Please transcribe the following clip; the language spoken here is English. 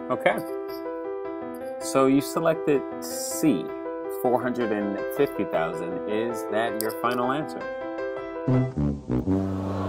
Okay. So you selected C, 450,000. Is that your final answer?